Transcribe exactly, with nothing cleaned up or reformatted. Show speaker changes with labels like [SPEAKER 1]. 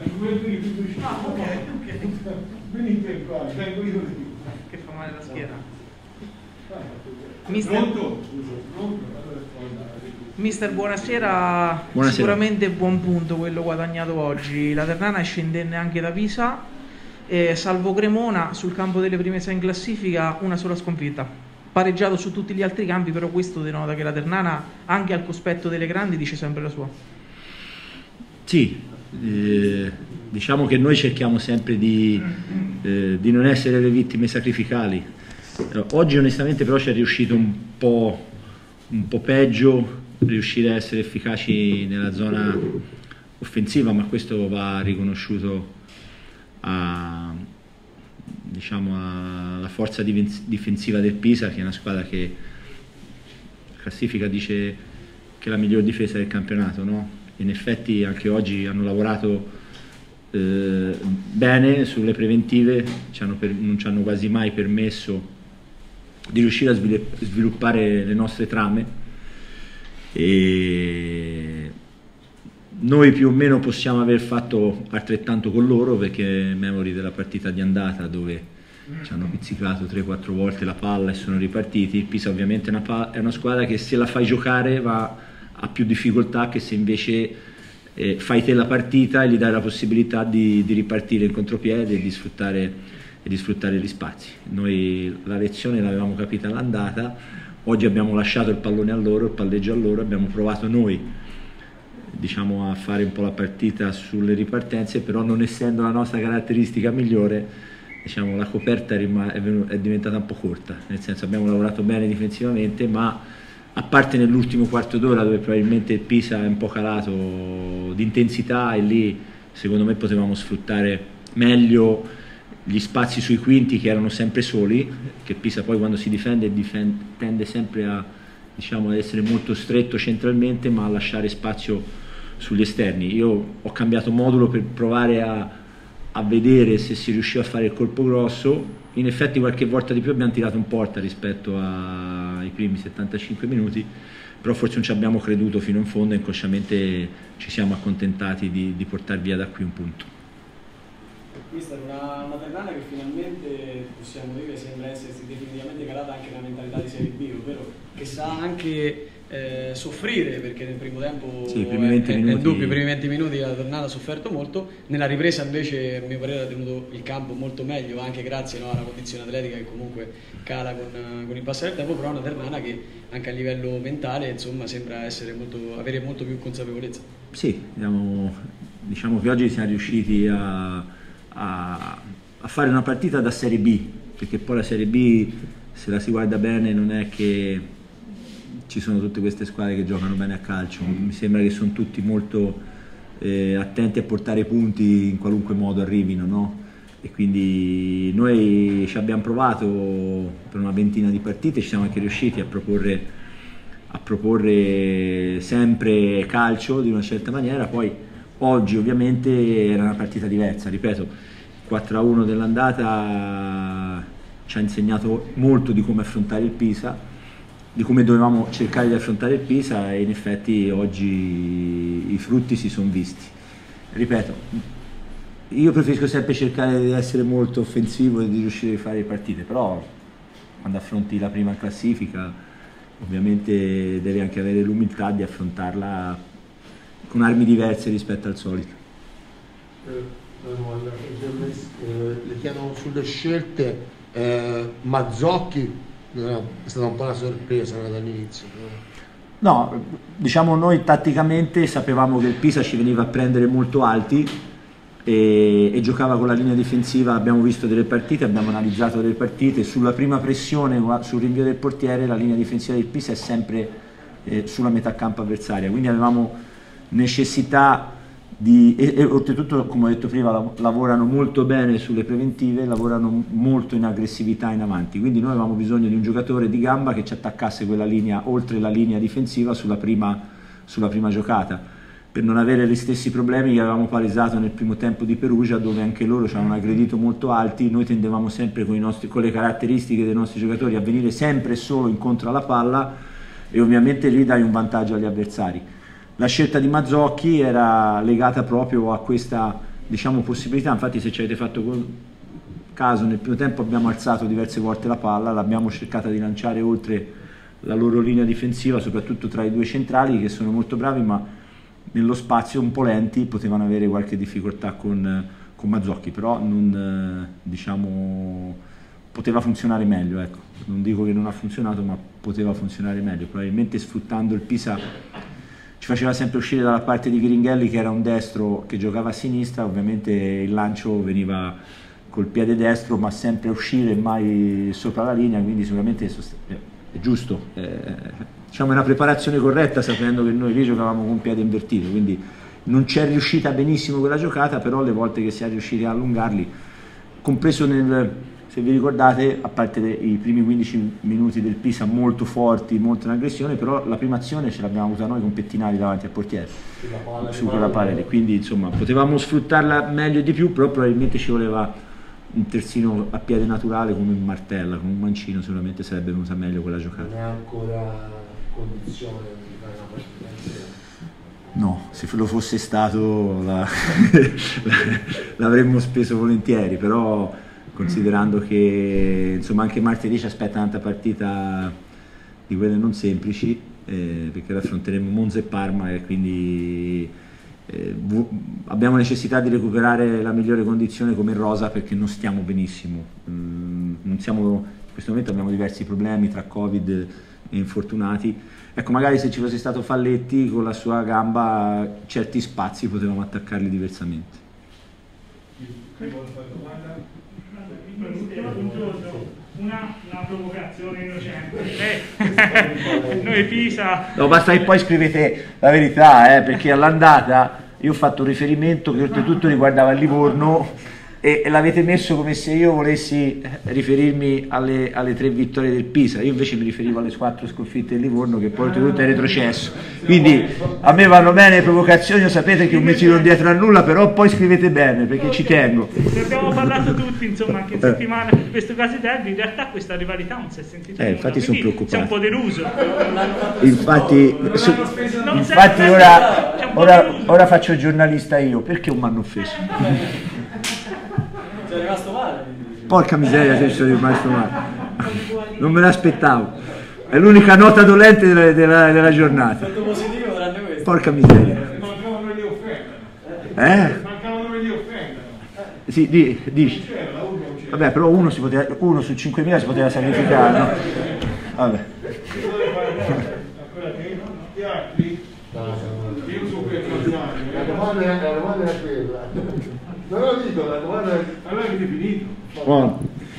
[SPEAKER 1] Ah, ok, ok.
[SPEAKER 2] Venite qua, vengo io lì.
[SPEAKER 1] Che fa male la schiena.
[SPEAKER 2] Mister...
[SPEAKER 1] Mister, buonasera.
[SPEAKER 3] Buonasera.
[SPEAKER 1] Sicuramente buon punto quello guadagnato oggi. La Ternana scendenne anche da Pisa, e salvo Cremona sul campo delle prime sei in classifica una sola sconfitta. Pareggiato su tutti gli altri campi, però questo denota che la Ternana, anche al cospetto delle grandi, dice sempre la sua.
[SPEAKER 3] Sì, eh, diciamo che noi cerchiamo sempre di, eh, di non essere le vittime sacrificali. Oggi onestamente però ci è riuscito un po', un po' peggio riuscire a essere efficaci nella zona offensiva, ma questo va riconosciuto a, diciamo, alla forza difensiva del Pisa, che è una squadra che la classifica dice che è la miglior difesa del campionato, no? In effetti anche oggi hanno lavorato eh, bene sulle preventive, ci hanno per, non ci hanno quasi mai permesso di riuscire a sviluppare le nostre trame, e noi più o meno possiamo aver fatto altrettanto con loro, perché memori della partita di andata dove ci hanno pizzicato tre quattro volte la palla e sono ripartiti. Il Pisa ovviamente è una, è una squadra che se la fai giocare va ha più difficoltà che se invece eh, fai te la partita e gli dai la possibilità di, di ripartire in contropiede e di sfruttare, e di sfruttare gli spazi. Noi la lezione l'avevamo capita all'andata, oggi abbiamo lasciato il pallone a loro, il palleggio a loro, abbiamo provato noi, diciamo, a fare un po' la partita sulle ripartenze, però non essendo la nostra caratteristica migliore, diciamo, la coperta è, è diventata un po' corta, nel senso abbiamo lavorato bene difensivamente, ma a parte nell'ultimo quarto d'ora dove probabilmente il Pisa è un po' calato di intensità, e lì secondo me potevamo sfruttare meglio gli spazi sui quinti che erano sempre soli, che Pisa poi quando si difende, difende tende sempre a, diciamo, ad essere molto stretto centralmente, ma a lasciare spazio sugli esterni. Io ho cambiato modulo per provare a, a vedere se si riusciva a fare il colpo grosso. In effetti qualche volta di più abbiamo tirato in porta rispetto ai primi settantacinque minuti, però forse non ci abbiamo creduto fino in fondo e inconsciamente ci siamo accontentati di, di portare via da qui un punto.
[SPEAKER 4] Mister, una, una Ternana che finalmente, possiamo dire, sembra essersi definitivamente calata anche la mentalità di Serie B, ovvero che sa anche eh, soffrire, perché nel primo tempo
[SPEAKER 3] sì, i primi venti
[SPEAKER 4] è,
[SPEAKER 3] minuti...
[SPEAKER 4] è dubbio, i primi venti minuti la Ternana ha sofferto molto, nella ripresa invece a mio parere ha tenuto il campo molto meglio, anche grazie, no, alla condizione atletica che comunque cala con, con il passare del tempo, però una Ternana che anche a livello mentale, insomma, sembra essere molto, avere molto più consapevolezza.
[SPEAKER 3] Sì, diciamo, diciamo che oggi siamo riusciti a A, a fare una partita da Serie B, perché poi la Serie B, se la si guarda bene, non è che ci sono tutte queste squadre che giocano bene a calcio, mi sembra che sono tutti molto eh, attenti a portare punti in qualunque modo arrivino, no? E quindi noi ci abbiamo provato per una ventina di partite, ci siamo anche riusciti a proporre, a proporre sempre calcio di una certa maniera. Poi oggi ovviamente era una partita diversa, ripeto, il quattro a uno dell'andata ci ha insegnato molto di come affrontare il Pisa, di come dovevamo cercare di affrontare il Pisa, e in effetti oggi i frutti si sono visti. Ripeto, io preferisco sempre cercare di essere molto offensivo e di riuscire a fare le partite, però quando affronti la prima classifica ovviamente devi anche avere l'umiltà di affrontarla con armi diverse rispetto al solito.
[SPEAKER 5] Eh, domanda, eh, le chiedo sulle scelte, eh, Mazzocchi eh, è stata un po' una sorpresa dall'inizio.
[SPEAKER 3] No, diciamo noi tatticamente sapevamo che il Pisa ci veniva a prendere molto alti e, e giocava con la linea difensiva, abbiamo visto delle partite, abbiamo analizzato delle partite, sulla prima pressione, sul rinvio del portiere, la linea difensiva del Pisa è sempre eh, sulla metà campo avversaria, quindi avevamo necessità di, e, e oltretutto, come ho detto prima, lavorano molto bene sulle preventive, lavorano molto in aggressività in avanti, quindi noi avevamo bisogno di un giocatore di gamba che ci attaccasse quella linea oltre la linea difensiva sulla prima, sulla prima giocata, per non avere gli stessi problemi che avevamo palesato nel primo tempo di Perugia, dove anche loro ci hanno aggredito molto alti. Noi tendevamo sempre con, i nostri, con le caratteristiche dei nostri giocatori a venire sempre e solo incontro alla palla, e ovviamente lì dai un vantaggio agli avversari. La scelta di Mazzocchi era legata proprio a questa diciamo, possibilità. Infatti se ci avete fatto caso, nel primo tempo abbiamo alzato diverse volte la palla, l'abbiamo cercata di lanciare oltre la loro linea difensiva, soprattutto tra i due centrali che sono molto bravi, ma nello spazio un po' lenti, potevano avere qualche difficoltà con, con Mazzocchi, però non, diciamo, poteva funzionare meglio, ecco. Non dico che non ha funzionato, ma poteva funzionare meglio. Probabilmente sfruttando il Pisa ci faceva sempre uscire dalla parte di Gringhelli, che era un destro che giocava a sinistra, ovviamente il lancio veniva col piede destro, ma sempre a uscire, mai sopra la linea, quindi sicuramente è giusto, eh, diciamo è una preparazione corretta, sapendo che noi lì giocavamo con piede invertito, quindi non c'è riuscita benissimo quella giocata, però le volte che si è riusciti a allungarli, compreso nel, se vi ricordate, a parte le, i primi quindici minuti del Pisa molto forti, molto in aggressione, però la prima azione ce l'abbiamo avuta noi con Pettinari davanti al portiere su quella parete, quindi insomma potevamo sfruttarla meglio e di più, però probabilmente ci voleva un terzino a piede naturale come un Martella, come un Mancino, sicuramente sarebbe venuta meglio quella giocata.
[SPEAKER 5] Non è ancora condizione di fare una partita intera?
[SPEAKER 3] No, se lo fosse stato la, l'avremmo speso volentieri, però considerando che insomma anche martedì ci aspetta un'altra partita di quelle non semplici, eh, perché affronteremo Monza e Parma e quindi Eh, abbiamo necessità di recuperare la migliore condizione come rosa, perché non stiamo benissimo, mm, non siamo, in questo momento abbiamo diversi problemi tra Covid e infortunati. Ecco, magari se ci fosse stato Falletti con la sua gamba, certi spazi potevamo attaccarli diversamente.
[SPEAKER 2] Una, una provocazione innocente. Noi Pisa.
[SPEAKER 3] No, basta che poi scrivete la verità, eh, perché all'andata io ho fatto un riferimento che oltretutto riguardava il Livorno e, e l'avete messo come se io volessi riferirmi alle, alle tre vittorie del Pisa. Io invece mi riferivo alle quattro sconfitte del Livorno, che poi oltretutto è retrocesso. Quindi a me vanno bene le provocazioni, sapete che non mi tiro dietro a nulla, però poi scrivete bene perché ci tengo.
[SPEAKER 2] Ne abbiamo parlato tutti, insomma, anche in settimana in questo caso derby. In realtà questa rivalità non si è sentita.
[SPEAKER 3] Eh, infatti sono preoccupato.
[SPEAKER 2] Sei un po' deluso.
[SPEAKER 3] Infatti, su, infatti ora, ora, ora faccio il giornalista io, perché non mi hanno offeso?
[SPEAKER 4] Sei rimasto male?
[SPEAKER 3] Porca miseria, se sono rimasto male. Non me l'aspettavo. È l'unica nota dolente della, della, della giornata.
[SPEAKER 4] Fatto positivo tranne questo.
[SPEAKER 3] Porca miseria.
[SPEAKER 2] Mancavano gli offendono.
[SPEAKER 3] Eh?
[SPEAKER 2] Mancavano gli offendono.
[SPEAKER 3] Sì, di, dici. Vabbè, però uno, si poteva, uno su cinquemila si poteva sacrificare, no? Vabbè.
[SPEAKER 2] Gli altri? Io so per
[SPEAKER 5] La domanda è- la domanda è quella. Non lo dico, la domanda è...
[SPEAKER 2] allora avete finito?
[SPEAKER 3] Buono.